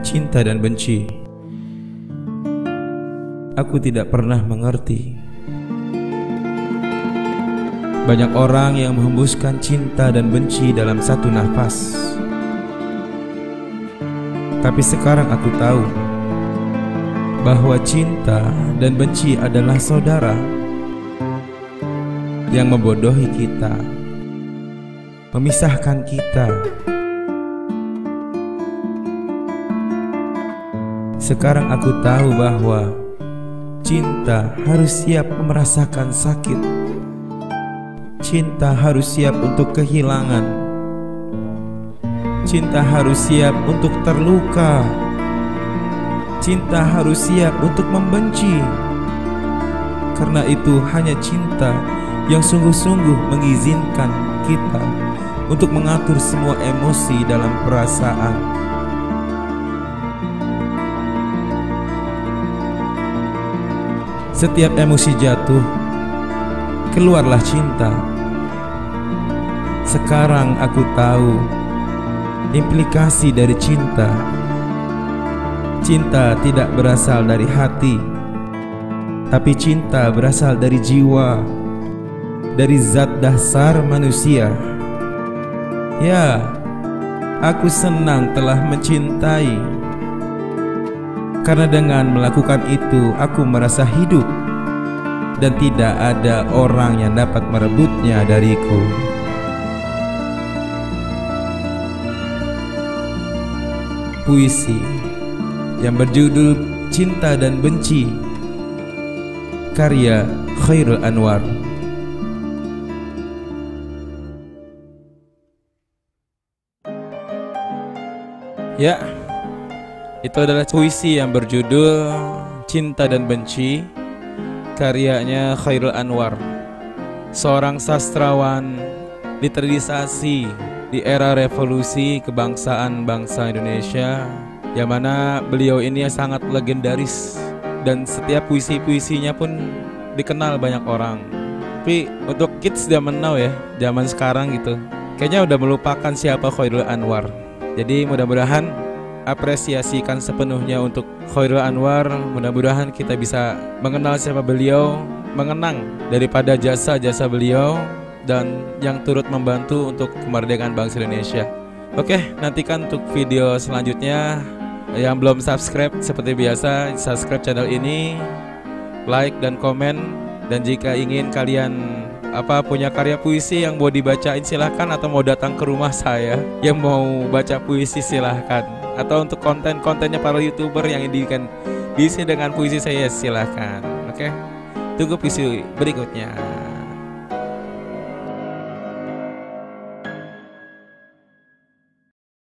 cinta dan benci. Aku tidak pernah mengerti. Banyak orang yang menghembuskan cinta dan benci dalam satu nafas. Tapi sekarang aku tahu bahwa cinta dan benci adalah saudara yang membodohi kita, memisahkan kita. Sekarang aku tahu bahwa cinta harus siap merasakan sakit. Cinta harus siap untuk kehilangan. Cinta harus siap untuk terluka. Cinta harus siap untuk membenci. Karena itu hanya cinta yang sungguh-sungguh mengizinkan kita untuk mengatur semua emosi dalam perasaan. Setiap emosi jatuh, keluarlah cinta. Sekarang aku tahu implikasi dari cinta. Cinta tidak berasal dari hati, tapi cinta berasal dari jiwa, dari zat dasar manusia. Ya, aku senang telah mencintai. Karena dengan melakukan itu aku merasa hidup, dan tidak ada orang yang dapat merebutnya dariku. Puisi yang berjudul Cinta dan Benci, karya Khairul Anwar. Ya, itu adalah puisi yang berjudul Cinta dan Benci, karyanya Khairul Anwar, seorang sastrawan literisasi di era revolusi kebangsaan bangsa Indonesia, yang mana beliau ini sangat legendaris dan setiap puisi-puisinya pun dikenal banyak orang. Tapi untuk kids zaman now ya, zaman sekarang gitu, kayaknya udah melupakan siapa Khairul Anwar. Jadi mudah-mudahan apresiasikan sepenuhnya untuk Khairul Anwar. Mudah-mudahan kita bisa mengenal siapa beliau, mengenang daripada jasa-jasa beliau dan yang turut membantu untuk kemerdekaan bangsa Indonesia. Oke, nantikan untuk video selanjutnya. Yang belum subscribe, seperti biasa subscribe channel ini, like dan komen. Dan jika ingin kalian punya karya puisi yang mau dibacain silahkan, atau mau datang ke rumah saya yang mau baca puisi silahkan, atau untuk konten-kontennya para YouTuber yang diisi dengan puisi saya silahkan. Oke, tunggu puisi berikutnya.